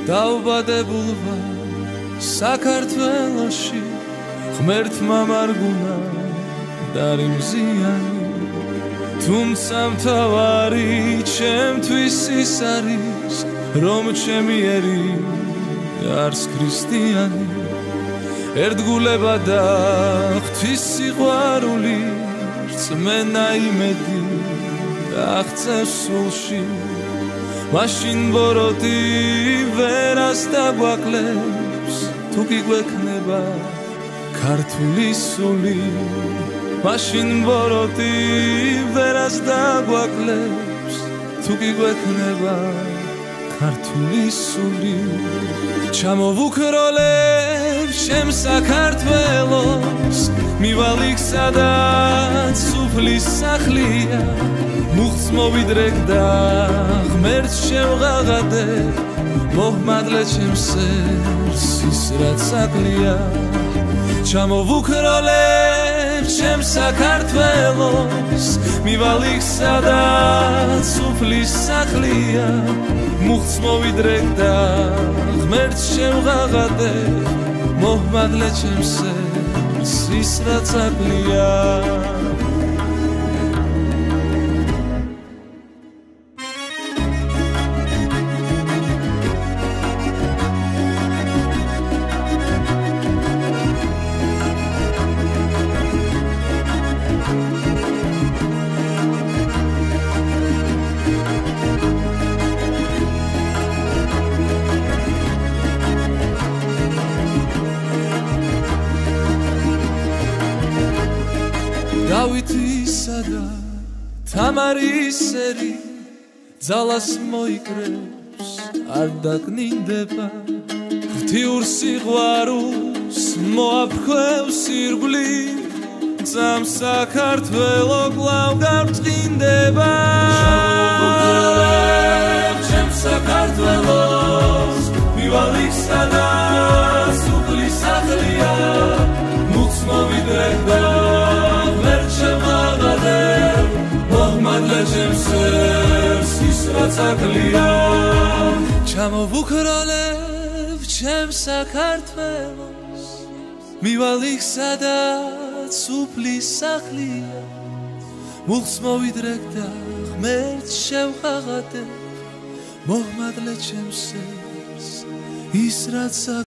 დავბადებულ ვარ საქართველოში ღმერთმა მარგუნა დარიმზიანი თუმცა მთავარი ჩემთვის ის არის რომ ჩემი ერი არს ქრისტიანი ერთგულება და ღვთის სიყვარული რწმენა იმედი აღწევს სულში მაშინ ბოროტი ვერას დაგვაკლებს თუ კი გვექნება ქართული სული მაშინ ბოროტი ვერას დაგვაკლებს თუ კი გვექნება ქართული სული ჩამოვუქროლებ ჩემ საქართველოს მივალ იქ სადაც სუფლის სახლია მუხტს მოვიდრეკ და ღმერთს შევღაღადებ მოჰმადლე ჩემს სერს ის რაც აკლია ჩამოვუქროლებ ჩემ საქართველოს მივალ იქ სადაც სუფლის სახლია მუხტს მოვიდრეკ და ღმერთს შევღაღადებ მოჰმადლე ჩემს სერს ის რაც აკლია დავითისა და თამარის სერი ძალას მოიკრებს არ დაკნინდება ღვთიურ სიყვარულს მოაფრქვევს ირგვლივ ძამ საქართველო კვლავ გავწყინდება ჩამოვუქროლებ ჩემ საქართველოს მივალ იქ სადაც სუფლის სახლია მუხტს მოვიდრეკ და ჩემს სერს ის რაც აკლია ჩამოვუქროლებ ჩემ საქართველოს მივალ იქ სადაც სუფლის სახლია მუხტს მოვიდრეკ და ღმერთს შევღაღადებ მოჰმადლე ჩემს სერს ის რაც